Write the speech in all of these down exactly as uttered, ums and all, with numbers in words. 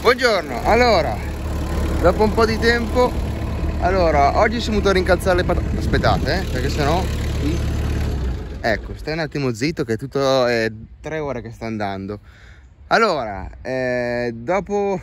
Buongiorno, allora, dopo un po' di tempo, allora, oggi siamo venuti a rincalzare le patate. Aspettate, eh, perché sennò qui... Ecco, stai un attimo zitto che è tutto è tre ore che sta andando. Allora, eh, dopo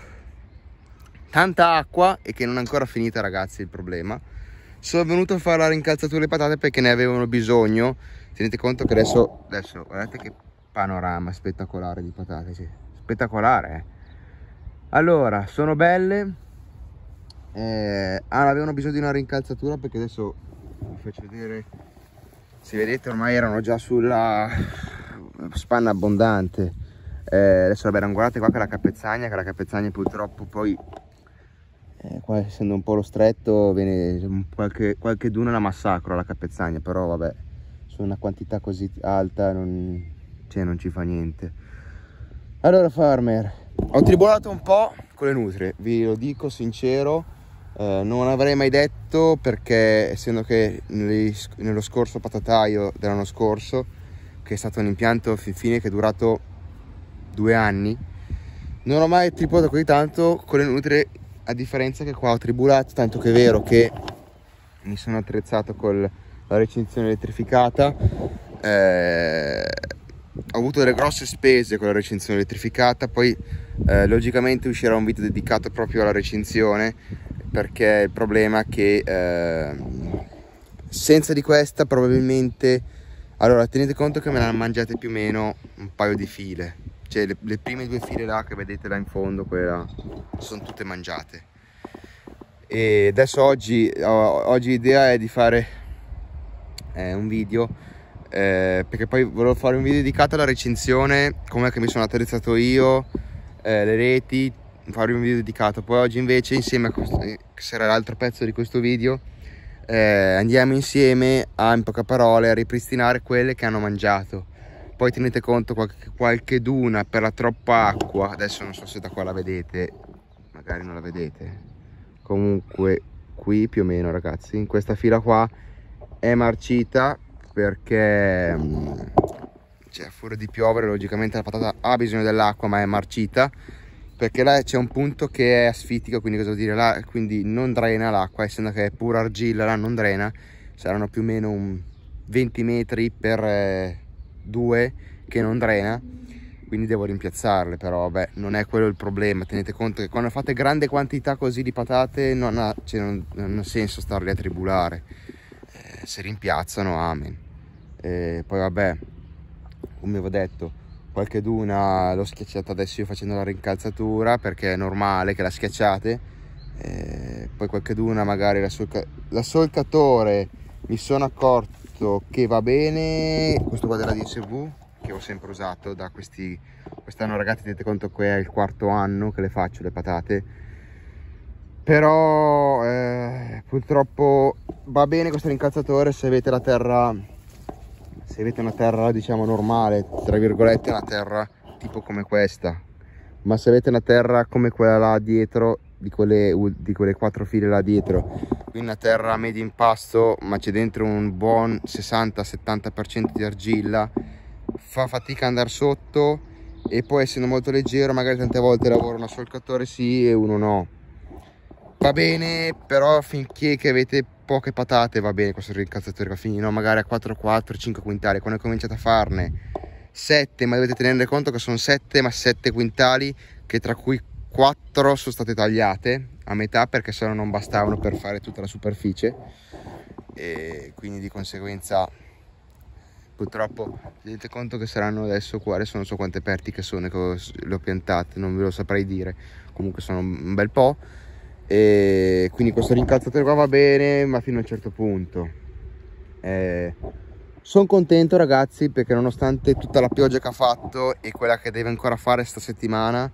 tanta acqua e che non è ancora finita, ragazzi, il problema, sono venuto a fare la rincalzatura delle patate perché ne avevano bisogno. Tenete conto che adesso, adesso guardate che panorama spettacolare di patate, sì. Spettacolare, eh. Allora, sono belle, eh, ah, avevano bisogno di una rincalzatura perché adesso vi faccio vedere, se vedete ormai erano già sulla spanna abbondante. Eh, adesso vabbè, guardate qua che la capezzagna, che la capezzagna purtroppo poi, eh, qua essendo un po' lo stretto, viene qualche, qualche duna la massacro la capezzagna, però vabbè, su una quantità così alta non, cioè, non ci fa niente. Allora farmer, ho tribolato un po' con le nutrie, vi lo dico sincero, eh, non avrei mai detto, perché essendo che nello scorso patataio dell'anno scorso, che è stato un impianto fin fine che è durato due anni, non ho mai tribolato così tanto con le nutrie, a differenza che qua ho tribolato, tanto che è vero che mi sono attrezzato con la recinzione elettrificata, eh, ho avuto delle grosse spese con la recinzione elettrificata, poi eh, logicamente uscirà un video dedicato proprio alla recinzione, perché il problema è che eh, senza di questa probabilmente, allora tenete conto che me ne hanno mangiate più o meno un paio di file, cioè le, le prime due file là che vedete là in fondo, quelle sono tutte mangiate. E adesso oggi, oggi l'idea è di fare eh, un video, Eh, perché poi volevo fare un video dedicato alla recinzione, come che mi sono attrezzato io, eh, le reti, fare un video dedicato. Poi oggi invece, insieme a questo, che sarà l'altro pezzo di questo video, eh, andiamo insieme a, in poche parole, a ripristinare quelle che hanno mangiato. Poi tenete conto qualche, qualche duna per la troppa acqua, adesso non so se da qua la vedete, magari non la vedete, comunque qui più o meno, ragazzi, in questa fila qua è marcita, perché cioè, a furia di piovere logicamente la patata ha bisogno dell'acqua, ma è marcita, perché là c'è un punto che è asfittico, quindi cosa vuol dire là, quindi non drena l'acqua, essendo che è pura argilla, là non drena, saranno più o meno un venti metri per due che non drena, quindi devo rimpiazzarle. Però vabbè, non è quello il problema. Tenete conto che quando fate grande quantità così di patate non ha, cioè, non, non ha senso starle a tribulare, eh, se rimpiazzano amen. E poi vabbè, come vi ho detto, qualche duna l'ho schiacciata adesso io facendo la rincalzatura, perché è normale che la schiacciate, e poi qualche duna magari la, solca la solcatore mi sono accorto che va bene, questo qua della D S V che ho sempre usato da questi quest'anno, ragazzi, tenete conto che è il quarto anno che le faccio le patate, però eh, purtroppo va bene questo rincalzatore se avete la terra, se avete una terra diciamo normale, tra virgolette, una terra tipo come questa, ma se avete una terra come quella là dietro, di quelle, di quelle quattro file là dietro, quindi una terra medio impasto ma c'è dentro un buon sessanta settanta per cento di argilla, fa fatica ad andare sotto, e poi essendo molto leggero magari tante volte lavoro una solcatore sì e uno no, va bene, però finché che avete poche patate va bene questo rincalzatore qua, fino magari a quattro quattro cinque quintali. Quando cominciate a farne sette, ma dovete tenere conto che sono sette ma sette quintali, che tra cui quattro sono state tagliate a metà perché sennò non bastavano per fare tutta la superficie, e quindi di conseguenza purtroppo tenete conto che saranno adesso qua, adesso non so quante pertiche sono che le ho piantate, non ve lo saprei dire, comunque sono un bel po', e quindi questo rincalzatore qua va bene ma fino a un certo punto. eh, sono contento, ragazzi, perché nonostante tutta la pioggia che ha fatto e quella che deve ancora fare sta settimana,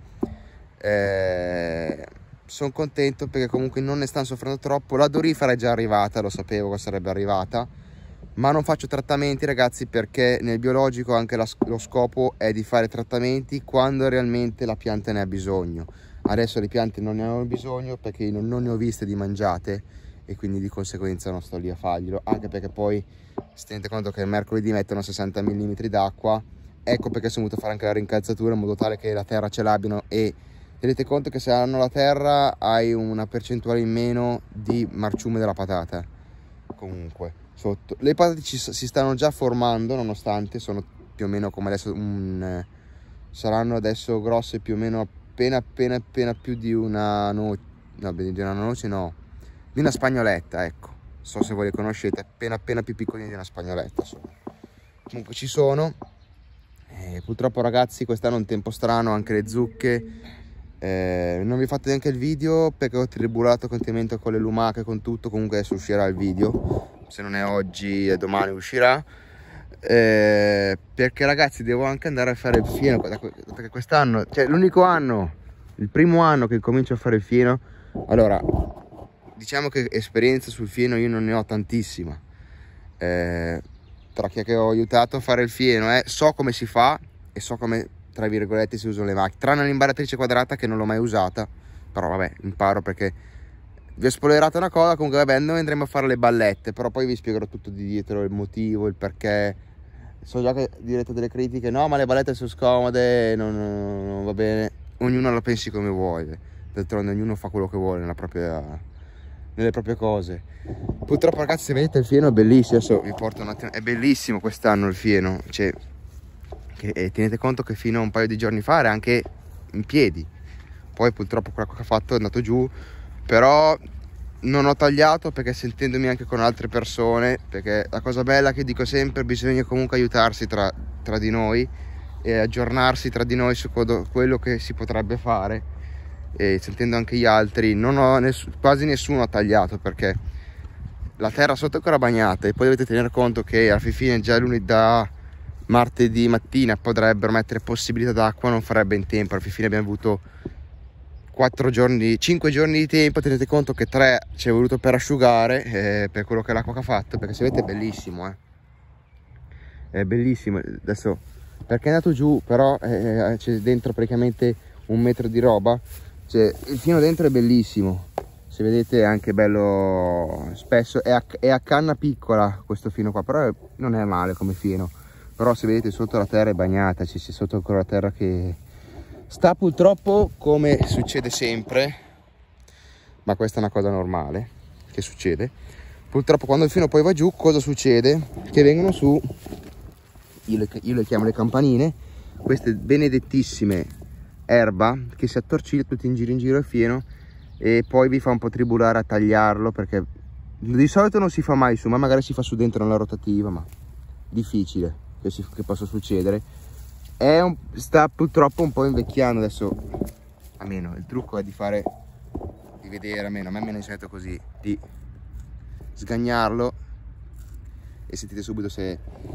eh, sono contento perché comunque non ne stanno soffrendo troppo. La dorifera è già arrivata, lo sapevo che sarebbe arrivata, ma non faccio trattamenti, ragazzi, perché nel biologico anche la, lo scopo è di fare trattamenti quando realmente la pianta ne ha bisogno. Adesso le piante non ne hanno bisogno perché io non ne ho viste di mangiate, e quindi di conseguenza non sto lì a farglielo, anche perché poi tenete conto che il mercoledì mettono sessanta millimetri d'acqua, ecco perché sono venuto a fare anche la rincalzatura, in modo tale che la terra ce l'abbiano e tenete conto che se hanno la terra hai una percentuale in meno di marciume della patata. Comunque sotto le patate ci, si stanno già formando, nonostante sono più o meno come adesso un, eh, saranno adesso grosse più o meno appena appena appena più di una noce, no, di una noce no, di una spagnoletta, ecco, so se voi le conoscete, appena appena più piccolini di una spagnoletta sono. Comunque ci sono. Eh, purtroppo ragazzi quest'anno è un tempo strano, anche le zucche, eh, non vi ho fatto neanche il video perché ho tribulato continuamente con le lumache, con tutto. Comunque adesso uscirà il video, se non è oggi e domani uscirà, eh, perché ragazzi devo anche andare a fare il fieno, perché quest'anno, cioè l'unico anno, il primo anno che comincio a fare il fieno. Allora diciamo che esperienza sul fieno io non ne ho tantissima, eh, tra chi è che ho aiutato a fare il fieno, eh, so come si fa e so come, tra virgolette, si usano le macchine, tranne l'imbaratrice quadrata che non l'ho mai usata, però vabbè, imparo perché vi ho spoilerato una cosa. Comunque vabbè, noi andremo a fare le ballette, però poi vi spiegherò tutto di dietro, il motivo, il perché. So già che direte delle critiche, no ma le ballette sono scomode, non, non, non va bene, ognuno la pensi come vuole, d'altronde ognuno fa quello che vuole nella propria, nelle proprie cose. Purtroppo ragazzi, se vedete il fieno è bellissimo, adesso vi porto un attimo, è bellissimo quest'anno il fieno, cioè che, e tenete conto che fino a un paio di giorni fa era anche in piedi, poi purtroppo quello che ha fatto è andato giù, però non ho tagliato perché sentendomi anche con altre persone, perché la cosa bella che dico sempre, bisogna comunque aiutarsi tra, tra di noi e aggiornarsi tra di noi su quello che si potrebbe fare, e sentendo anche gli altri non ho ness- quasi nessuno ha tagliato perché la terra sotto è ancora bagnata, e poi dovete tener conto che alla fine già lunedì, da martedì mattina potrebbero mettere possibilità d'acqua, non farebbe in tempo. Alla fine abbiamo avuto quattro giorni, cinque giorni di tempo, tenete conto che tre ci è voluto per asciugare, eh, per quello che l'acqua che ha fatto, perché se vedete è bellissimo, eh. È bellissimo adesso perché è andato giù, però eh, c'è dentro praticamente un metro di roba, cioè il fieno dentro è bellissimo, se vedete è anche bello spesso, è a, è a canna piccola questo fieno qua, però non è male come fieno, però se vedete sotto la terra è bagnata, c'è sotto ancora la terra che sta, purtroppo, come succede sempre, ma questa è una cosa normale che succede, purtroppo quando il fieno poi va giù cosa succede? Che vengono su, io le, io le chiamo le campanine, queste benedettissime erba che si attorciglia tutti in giro in giro il fieno, e poi vi fa un po' tribulare a tagliarlo, perché di solito non si fa mai su, ma magari si fa su dentro nella rotativa, ma difficile che, si, che possa succedere. È un, sta purtroppo un po' invecchiando adesso, almeno il trucco è di fare, di vedere, almeno a me mi hanno insegnato così, di sgagnarlo e sentite subito se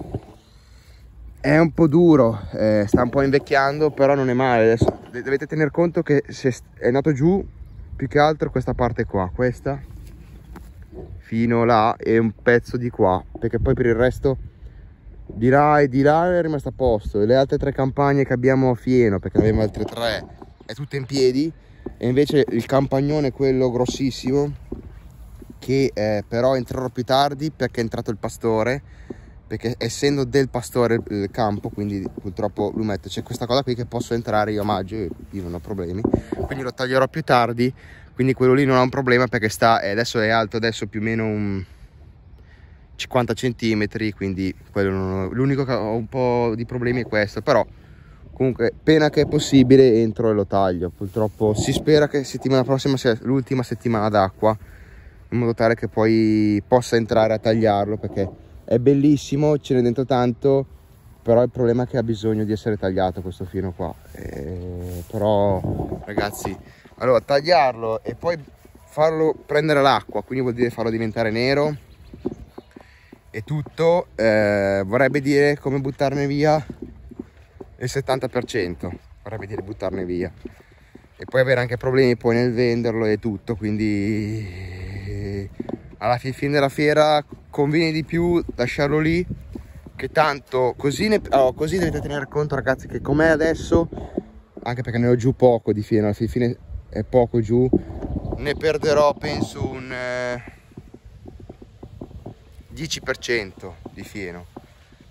è un po' duro, eh, sta un po' invecchiando, però non è male. Adesso dovete tener conto che se è andato giù più che altro questa parte qua, questa fino là e un pezzo di qua, perché poi per il resto di là e di là è rimasto a posto, e le altre tre campagne che abbiamo a fieno, perché ne abbiamo altre tre, è tutto in piedi, e invece il campagnone, quello grossissimo, che eh, però entrerò più tardi perché è entrato il pastore, perché essendo del pastore il campo, quindi purtroppo lui mette, c'è questa cosa qui che posso entrare io a maggio, io non ho problemi, quindi lo taglierò più tardi, quindi quello lì non ha un problema perché sta, eh, adesso è alto, adesso più o meno un cinquanta centimetri, quindi l'unico che ho un po' di problemi è questo, però comunque appena che è possibile entro e lo taglio. Purtroppo si spera che settimana prossima sia l'ultima settimana d'acqua, in modo tale che poi possa entrare a tagliarlo, perché è bellissimo, ce n'è dentro tanto, però il problema è che ha bisogno di essere tagliato questo fieno qua, eh, però ragazzi, allora tagliarlo e poi farlo prendere l'acqua, quindi vuol dire farlo diventare nero e tutto, eh, vorrebbe dire come buttarne via il settanta per cento, vorrebbe dire buttarne via, e poi avere anche problemi poi nel venderlo e tutto, quindi alla fine della fiera conviene di più lasciarlo lì, che tanto così, ne, oh, così dovete tenere conto ragazzi che com'è adesso, anche perché ne ho giù poco di fieno, alla fine è poco giù, ne perderò penso un eh, dieci per cento di fieno,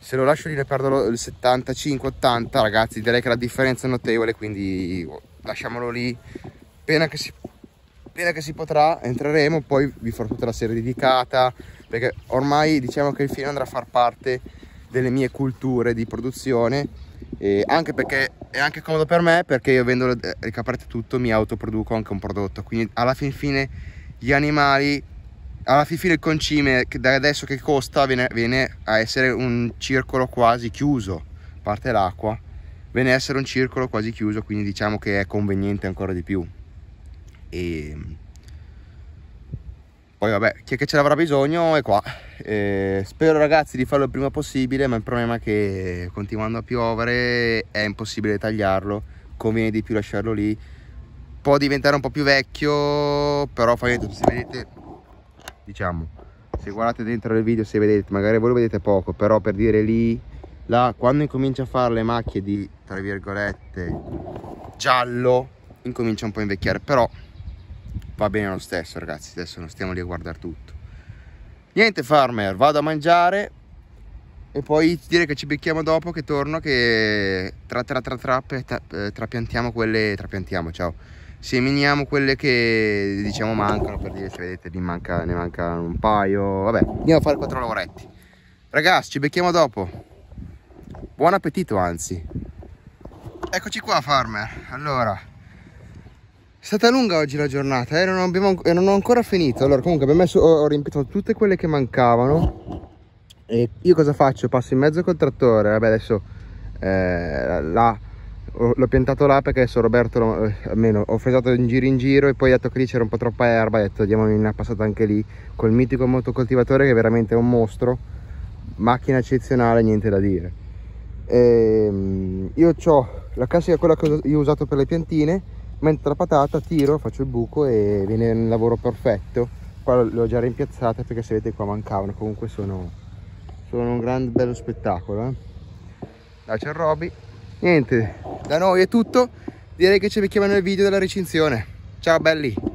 Se lo lascio lì ne perdo il settantacinque ottanta, ragazzi, direi che la differenza è notevole, quindi lasciamolo lì. Appena che si, appena che si potrà entreremo, poi vi farò tutta la serie dedicata, perché ormai diciamo che il film andrà a far parte delle mie culture di produzione, e anche perché è anche comodo per me, perché io vendo le caprette tutto, mi autoproduco anche un prodotto, quindi alla fin fine gli animali, alla fin fine il concime che da adesso che costa viene, viene a essere un circolo quasi chiuso, a parte l'acqua, viene a essere un circolo quasi chiuso, quindi diciamo che è conveniente ancora di più. E poi vabbè, chi è che ce l'avrà bisogno è qua. E spero, ragazzi, di farlo il prima possibile, ma il problema è che continuando a piovere è impossibile tagliarlo, conviene di più lasciarlo lì. Può diventare un po' più vecchio, però fa niente, se vedete, diciamo, se guardate dentro il video, se vedete, magari voi lo vedete poco, però per dire lì, là, quando incomincia a fare le macchie di, tra virgolette, giallo, incomincia un po' a invecchiare, però va bene lo stesso, ragazzi. Adesso non stiamo lì a guardare tutto. Niente, farmer, vado a mangiare e poi direi che ci becchiamo dopo, che torno, che tra tra tra tra, tra trapiantiamo quelle, trapiantiamo, ciao, seminiamo quelle che diciamo mancano, per dire, se vedete ne manca, ne manca un paio. Vabbè, andiamo a fare quattro lavoretti, ragazzi, ci becchiamo dopo. Buon appetito, anzi. Eccoci qua, farmer. Allora, è stata lunga oggi la giornata, eh? non, abbiamo, non ho ancora finito. Allora, comunque abbiamo messo, ho riempito tutte quelle che mancavano. E io cosa faccio? Passo in mezzo col trattore. Vabbè, adesso eh, là l'ho piantato là perché adesso Roberto lo, eh, almeno ho fresato in giro in giro, e poi ho detto che lì c'era un po' troppa erba, ho detto diamo una passata anche lì col mitico motocoltivatore, che è veramente un mostro, macchina eccezionale, niente da dire. E, io ho la classica, quella che io ho usato per le piantine, mentre la patata tiro, faccio il buco e viene un lavoro perfetto. Qua l'ho già rimpiazzata perché se vedete qua mancavano, comunque sono, sono un gran bello spettacolo, eh? Là c'è il Roby. Niente, da noi è tutto, direi che ci becchiamo nel video della recinzione. Ciao belli!